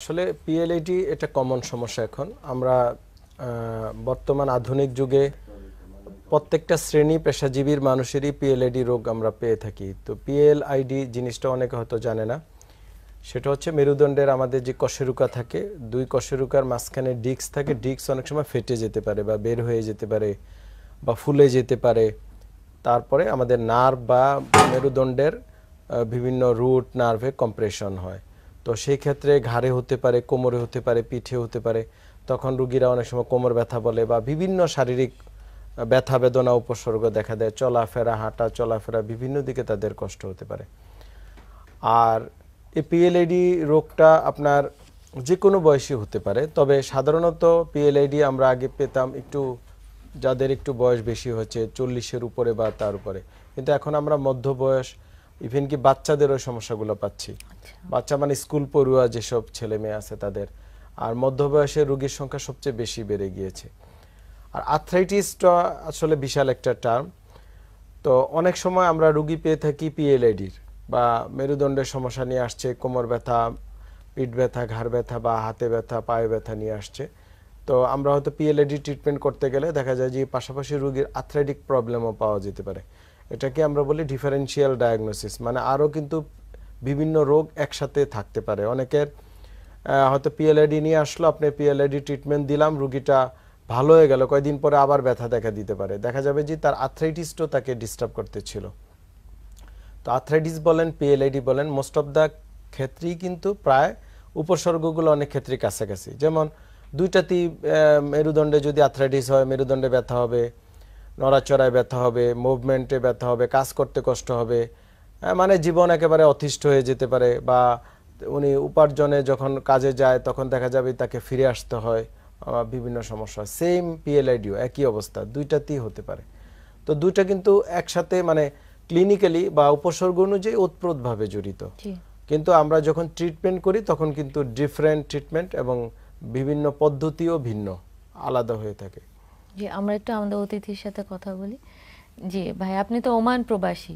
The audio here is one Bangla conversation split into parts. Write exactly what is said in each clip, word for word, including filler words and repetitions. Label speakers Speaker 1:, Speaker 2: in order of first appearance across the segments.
Speaker 1: আসলে পিএলআইডি এটা কমন সমস্যা এখন আমরা বর্তমান আধুনিক যুগে প্রত্যেকটা শ্রেণী পেশাজীবীর মানুষেরই পিএলআইডি রোগ আমরা পেয়ে থাকি। তো পিএলআইডি জিনিসটা অনেকে হয়তো জানে না। সেটা হচ্ছে মেরুদণ্ডের আমাদের যে কশেরুকা থাকে, দুই কশেরুকার মাঝখানে ডিস্ক থাকে, ডিস্ক অনেক সময় ফেটে যেতে পারে বা বের হয়ে যেতে পারে বা ফুলে যেতে পারে। তারপরে আমাদের নার্ভ বা মেরুদণ্ডের বিভিন্ন রুট নার্ভে কম্প্রেশন হয়। তো সেই ক্ষেত্রে ঘাড়ে হতে পারে, কোমরে হতে পারে, পিঠে হতে পারে। তখন রুগীরা অনেক সময় কোমর ব্যথা বলে বা বিভিন্ন শারীরিক ব্যথা বেদনা উপসর্গ দেখা দেয়, চলাফেরা হাঁটা চলাফেরা বিভিন্ন দিকে তাদের কষ্ট হতে পারে। আর এই পিএলআইডি রোগটা আপনার যে কোনো বয়সী হতে পারে, তবে সাধারণত পিএলআইডি আমরা আগে পেতাম একটু যাদের একটু বয়স বেশি হচ্ছে চল্লিশের উপরে বা তার উপরে, কিন্তু এখন আমরা মধ্য বয়স ইভেন কি বাচ্চাদেরও সমস্যাগুলো পাচ্ছি। বাচ্চা মানে স্কুল পড়ুয়া যেসব ছেলে মেয়ে আছে তাদের, আর মধ্য বয়সের রোগীর সংখ্যা সবচেয়ে বেশি বেড়ে গিয়েছে। আর আর্থ্রাইটিসটা আসলে বিশাল একটা টার্ম। তো অনেক সময় আমরা রোগী পেয়ে থাকি পিএলআইডির বা মেরুদণ্ডের সমস্যা নিয়ে আসছে, কোমর ব্যথা, পিঠ ব্যথা, ঘাড় ব্যথা বা হাতে ব্যথা, পায়ে ব্যথা নিয়ে আসছে। তো আমরা হয়তো পিএলআইডি ট্রিটমেন্ট করতে গেলে দেখা যায় যে পাশাপাশি রোগীর আর্থ্রাইটিক প্রবলেমও পাওয়া যেতে পারে। এটাকে আমরা বলি ডিফারেনশিয়াল ডায়াগনোসিস, মানে আরও কিন্তু বিভিন্ন রোগ একসাথে থাকতে পারে। অনেকের হয়তো পিএলআইডি নিয়ে আসলো, আপনি পিএলআইডি ট্রিটমেন্ট দিলাম, রোগীটা ভালো হয়ে গেল, কয়েকদিন পরে আবার ব্যথা দেখা দিতে পারে। দেখা যাবে যে তার আর্থ্রাইটিসটাও তাকে ডিস্টার্ব করতেছিল। তো আর্থ্রাইটিস বলেন, পিএলআইডি বলেন, মোস্ট অফ দ্য ক্ষেত্রেই কিন্তু প্রায় উপসর্গগুলো অনেক ক্ষেত্রে কাছাকাছি। যেমন দুইটাতেই মেরুদণ্ডে যদি আর্থ্রাইটিস হয়, মেরুদণ্ডে ব্যথা হবে, নড়াচড়ায় ব্যথা হবে, মুভমেন্টে ব্যথা হবে, কাজ করতে কষ্ট হবে, মানে জীবন একেবারে অতিষ্ঠ হয়ে যেতে পারে। বা উনি উপার্জনে যখন কাজে যায় তখন দেখা যাবে তাকে ফিরে আসতে হয়, বিভিন্ন সমস্যা। সেম পিএলআইডিও একই অবস্থা, দুইটাতেই হতে পারে। তো দুইটা কিন্তু একসাথে মানে ক্লিনিক্যালি বা উপসর্গ অনুযায়ী ওতপ্রোতভাবে জড়িত, কিন্তু আমরা যখন ট্রিটমেন্ট করি তখন কিন্তু ডিফারেন্ট ট্রিটমেন্ট এবং বিভিন্ন পদ্ধতিও ভিন্ন, আলাদা হয়ে থাকে।
Speaker 2: জি, আমরা একটু আমাদের অতিথির সাথে কথা বলি। জি ভাই, আপনি তো ওমান প্রবাসী,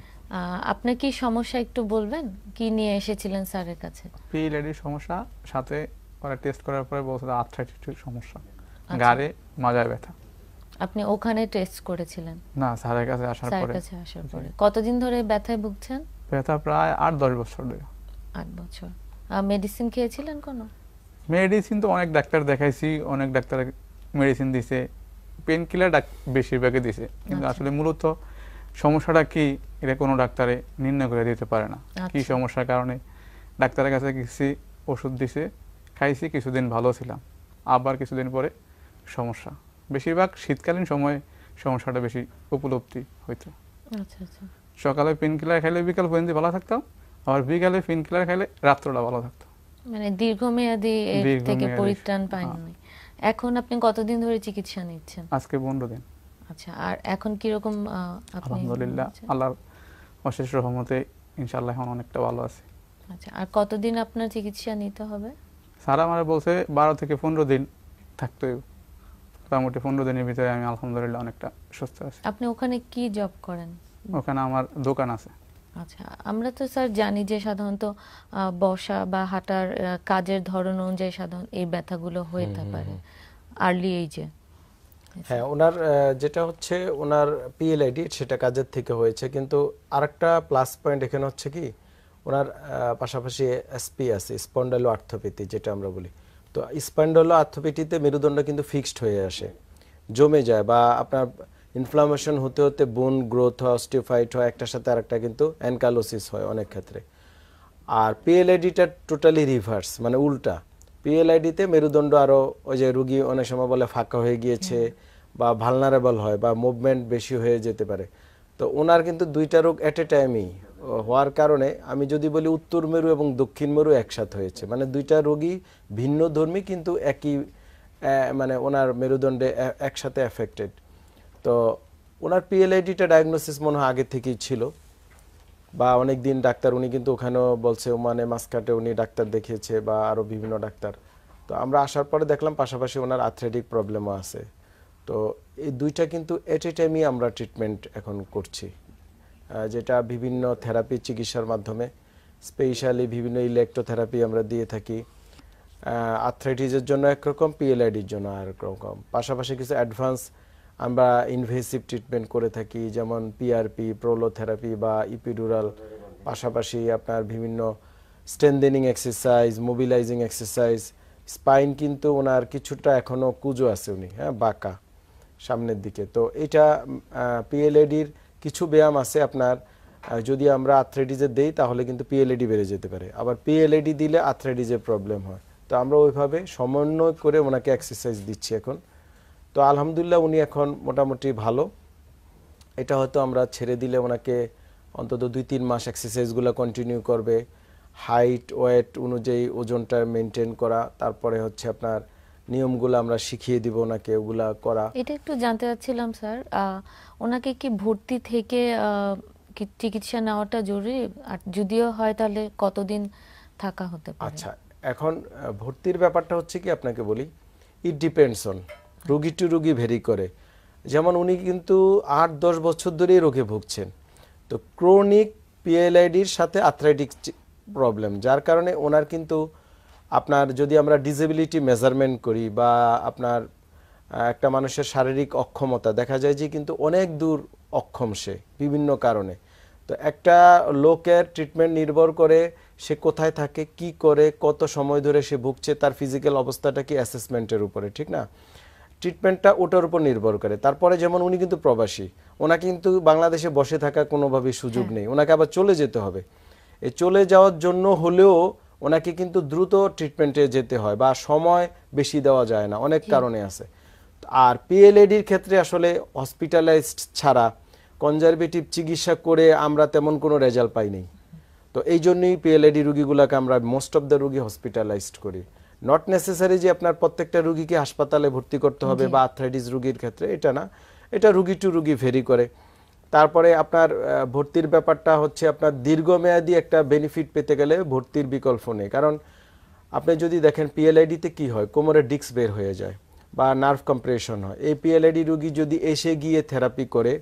Speaker 2: আপনার কি সমস্যা একটু বলবেন? কি নিয়ে এসেছিলেন স্যারের কাছে?
Speaker 3: পিএলআইডি সমস্যা, সাথে ওরা টেস্ট করার পরে বলছে আর্থ্রাইটিস সমস্যা, গাড়ে মাজায় ব্যথা।
Speaker 2: আপনি ওখানে টেস্ট করেছিলেন?
Speaker 3: না, স্যারের কাছে আসার পরে।
Speaker 2: স্যারের কাছে আসার পরে কতদিন ধরে ব্যথায় ভুগছেন?
Speaker 3: ব্যথা প্রায় আট দশ বছর ধরে।
Speaker 2: আট বছর। মেডিসিন খেয়েছিলেন কোনো?
Speaker 3: মেডিসিন তো অনেক ডাক্তার দেখাইছি, অনেক ডাক্তার মেডিসিন দিছে, পেন কিলার বেশিরভাগই দিছে, কিন্তু আসলে মূলত সমস্যাটা কি এটা কোনো ডাক্তারে নির্ণয় করে দিতে পারে না। কি সমস্যার কারণে ডাক্তারের কাছে গেছি, ওষুধ দিছে, খাইছি, কিছুদিন ভালো ছিলাম, আবার কিছুদিন পরে সমস্যা। বেশিরভাগ শীতকালীন সময়ে সমস্যাটা বেশি উপলব্ধি হইতো।
Speaker 2: আচ্ছা আচ্ছা।
Speaker 3: সকালে পেন কিলার খাইলে বিকাল পর্যন্ত ভালো থাকতাম, আবার বিকালে পেন কিলার খাইলে রাত্রটা ভালো থাকতো।
Speaker 2: মানে দীর্ঘমেয়াদী এর থেকে পরিত্রাণ পাননি। এখন আপনি কতদিন ধরে চিকিৎসা নিচ্ছেন?
Speaker 3: আজকে পনেরো দিন।
Speaker 2: আচ্ছা, আর এখন কি রকম আপনি?
Speaker 3: আলহামদুলিল্লাহ, আল্লাহর অশেষ রহমতে ইনশাআল্লাহ এখন অনেকটা ভালো আছি।
Speaker 2: আচ্ছা, আর কতদিন আপনার চিকিৎসা নিতে হবে?
Speaker 3: স্যার আমারে বলছে বারো থেকে পনেরো দিন থাকতে হবে। মোটামুটি পনেরো দিনের ভিতরে আমি আলহামদুলিল্লাহ অনেকটা সুস্থ আছি।
Speaker 2: আপনি ওখানে কি জব করেন?
Speaker 3: ওখানে আমার দোকান আছে।
Speaker 2: আচ্ছা, আমরা তো স্যার জানি যে সাধারণত বসা বা হাঁটার কাজের ধরন অনুযায়ী সাধারণ এই ব্যথাগুলো হয়ে পারে আর্লি এজে।
Speaker 1: হ্যাঁ, ওনার যেটা হচ্ছে ওনার পিএলআইডি সেটা কাজের থেকে হয়েছে, কিন্তু আরেকটা প্লাস পয়েন্ট এখানে হচ্ছে কি ওনার পাশাপাশি এসপি আছে, স্পন্ডাইলো আর্থোপ্যাথি যেটা আমরা বলি। তো স্পন্ডাইলো আর্থোপ্যাথিতে মেরুদণ্ড কিন্তু ফিক্সড হয়ে আসে, জমে যায়, বা আপনার ইনফ্লামেশন হতে হতে বোন গ্রোথ হয়, অস্টিওফাইট হয়, একটার সাথে আরেকটা কিন্তু অ্যানকালোসিস হয় অনেক ক্ষেত্রে। আর পিএলআইডিটা টোটালি রিভার্স, মানে উল্টা। পিএলআইডিতে মেরুদণ্ড আরও ওই যে রুগী অনেক সময় বলে ফাঁকা হয়ে গিয়েছে বা ভালনারেবল হয় বা মুভমেন্ট বেশি হয়ে যেতে পারে। তো ওনার কিন্তু দুইটা রোগ এট এ টাইমই হওয়ার কারণে আমি যদি বলি উত্তর মেরু এবং দক্ষিণ মেরু একসাথে হয়েছে, মানে দুইটা রোগী ভিন্ন ধর্মী কিন্তু একই মানে ওনার মেরুদণ্ডে একসাথে এফেক্টেড। তো ওনার পিএলআইডিটা ডায়াগনোসিস মনে হয় আগে থেকেই ছিল, বা অনেক দিন ডাক্তার উনি কিন্তু ওখানেও বলছে ওমানে মাসকাটে উনি ডাক্তার দেখিয়েছে বা আরও বিভিন্ন ডাক্তার। তো আমরা আসার পরে দেখলাম পাশাপাশি ওনার আর্থ্রাইটিক প্রবলেমও আছে। তো এই দুইটা কিন্তু এট এ টাইমই আমরা ট্রিটমেন্ট এখন করছি, যেটা বিভিন্ন থেরাপি চিকিৎসার মাধ্যমে, স্পেশালি বিভিন্ন ইলেকট্রোথেরাপি আমরা দিয়ে থাকি, আর্থ্রাইটিসের জন্য একরকম, পিএলআইডির জন্য আর একরকম। পাশাপাশি কিছু অ্যাডভান্স আমরা ইনভেসিভ ট্রিটমেন্ট করে থাকি, যেমন পিআরপি, প্রোলোথেরাপি বা ইপিডুরাল, পাশাপাশি আপনার বিভিন্ন strengthening exercise, mobilising exercise. Spine কিন্তু ওনার কিছুটা এখনো কুজো আছে, উনি হ্যাঁ বাঁকা সামনের দিকে। তো এটা পিএলএডির কিছু ব্যায়াম আছে আপনার, যদি আমরা আর্থ্রাইটিসে দেই তাহলে কিন্তু পিএলএডি বেড়ে যেতে পারে, আবার পিএলএডি দিলে আর্থ্রাইটিসের প্রবলেম হয়। তো আমরা ওইভাবে সমন্বয় করে ওনাকে এক্সারসাইজ দিচ্ছি এখন। তো আলহামদুলিল্লাহ উনি এখন মোটামুটি ভালো। এটা হয়তো আমরা ছেড়ে দিলে ওনাকে অন্তত দুই তিন মাস এক্সারসাইজগুলো কন্টিনিউ করবে, হাইট ওয়েট অনুযায়ী ওজনটা মেনটেন করা, তারপরে হচ্ছে আপনার নিয়মগুলো আমরা শিখিয়ে দিব ওনাকে ওগুলা করা।
Speaker 2: এটা একটু জানতে চাচ্ছিলাম স্যার, আহ, ওনাকে কি ভর্তি থেকে আহ, কি চিকিৎসা নেওয়াটা জরুরি, আর যদিও হয় তাহলে কতদিন থাকা হতে পারে?
Speaker 1: আচ্ছা, এখন আহ, ভর্তির ব্যাপারটা হচ্ছে কি আপনাকে বলি, ইট ডিপেন্ডস অন রোগী টু রোগী ভেরি করে। যেমন উনি কিন্তু আট দশ বছর ধরেই রোগে ভুগছেন, তো ক্রনিক পিএলআইডির সাথে আর্থ্রাইটিক প্রবলেম, যার কারণে ওনার কিন্তু আপনার যদি আমরা ডিসেবিলিটি মেজারমেন্ট করি বা আপনার আহ, একটা মানুষের শারীরিক অক্ষমতা দেখা যায় যে কিন্তু অনেক দূর অক্ষম সে বিভিন্ন কারণে। তো একটা লোকের ট্রিটমেন্ট নির্ভর করে সে কোথায় থাকে, কি করে, কত সময় ধরে সে ভুগছে, তার ফিজিক্যাল অবস্থাটা কি অ্যাসেসমেন্টের উপরে, ঠিক না? ট্রিটমেন্টটা ওটার উপর নির্ভর করে। তারপরে যেমন উনি কিন্তু প্রবাসী, ওনাকে কিন্তু বাংলাদেশে বসে থাকা কোনোভাবেই সুযোগ নেই, ওনাকে আবার চলে যেতে হবে। এই চলে যাওয়ার জন্য হলেও ওনাকে কিন্তু দ্রুত ট্রিটমেন্টে যেতে হয়, বা সময় বেশি দেওয়া যায় না, অনেক কারণে আছে। আর পিএলএডির ক্ষেত্রে আসলে হসপিটালাইজড ছাড়া কনজারভেটিভ চিকিৎসা করে আমরা তেমন কোনো রেজাল্ট পাই নাই। তো এই জন্যই পিএলএডি রুগীগুলোকে আমরা মোস্ট অফ দ্য রুগী হসপিটালাইজড করি। নট নেসেসারি যে আপনার প্রত্যেকটা রুগীকে হাসপাতালে ভর্তি করতে হবে বা আর্থ্রাইটিস রুগীর ক্ষেত্রে, এটা না, এটা রুগী টু রুগী ভেরি করে। তারপরে আপনার আহ, ভর্তির ব্যাপারটা হচ্ছে আপনার দীর্ঘমেয়াদী একটা বেনিফিট পেতে গেলে ভর্তির বিকল্প নেই। কারণ আপনি যদি দেখেন পিএলআইডিতে কি হয়, কোমরের ডিস্ক বের হয়ে যায় বা নার্ভ কম্প্রেশন হয়। এই পিএলআইডি রুগী যদি এসে গিয়ে থেরাপি করে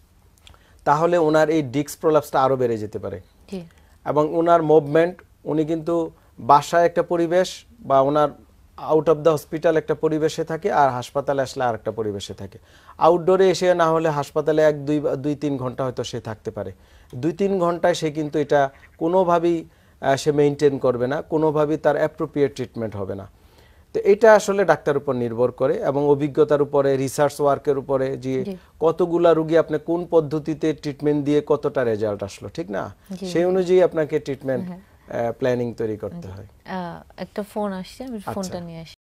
Speaker 1: তাহলে ওনার এই ডিস্ক প্রলাপসটা আরও বেড়ে যেতে পারে,
Speaker 2: জি,
Speaker 1: এবং ওনার মুভমেন্ট, উনি কিন্তু বাসায় একটা পরিবেশ বা ওনার আউট অফ দ্য হসপিটাল একটা পরিবেশে থাকে, আর হাসপাতালে আসলে আর একটা পরিবেশে থাকে। আউটডোরে এসে না হলে হাসপাতালে এক দুই দুই তিন ঘন্টা হয়তো সে থাকতে পারে, দুই তিন ঘন্টায় সে কিন্তু এটা কোনোভাবেই আহ, সে মেনটেন করবে না, কোনোভাবেই তার অ্যাপ্রোপ্রিয়েট ট্রিটমেন্ট হবে না। তো এটা আসলে ডাক্তার উপর নির্ভর করে এবং অভিজ্ঞতার উপরে, রিসার্চ ওয়ার্কের উপরে, যে
Speaker 2: জি।
Speaker 1: কতগুলা রুগী আপনি কোন পদ্ধতিতে ট্রিটমেন্ট দিয়ে কতটা রেজাল্ট আসলো, ঠিক না?
Speaker 2: জি।
Speaker 1: সেই অনুযায়ী আপনাকে ট্রিটমেন্ট প্ল্যানিং তৈরি করতে হয়।
Speaker 2: আহ, একটা ফোন আসছে, আমি
Speaker 1: আচ্ছা।
Speaker 2: ফোনটা নিয়ে আসি।